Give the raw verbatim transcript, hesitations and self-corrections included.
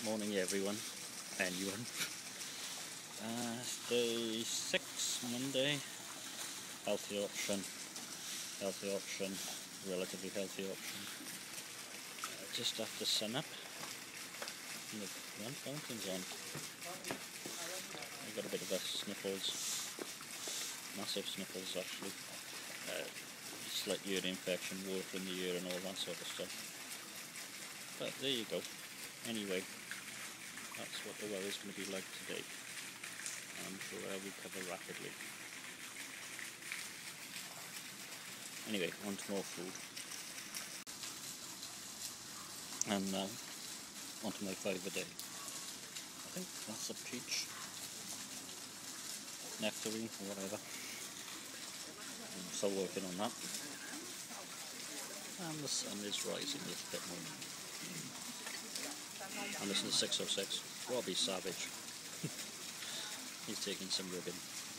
Morning everyone, anyone. Uh, day six, Monday. Healthy option, healthy option, relatively healthy option. Uh, just after sun up. Look, one fountain's on. I got a bit of a sniffles, massive sniffles actually. Uh, slight urine infection, water in the ear and all that sort of stuff. But there you go. Anyway. That's what the weather's going to be like today. I'm sure I'll recover rapidly. Anyway, on to more food. And now, on to my five a day. I think that's a peach. Nectarine, or whatever. I'm still working on that. And the sun is rising a little bit more. And this is six oh six. Robbie Savage. He's taking some ribbon.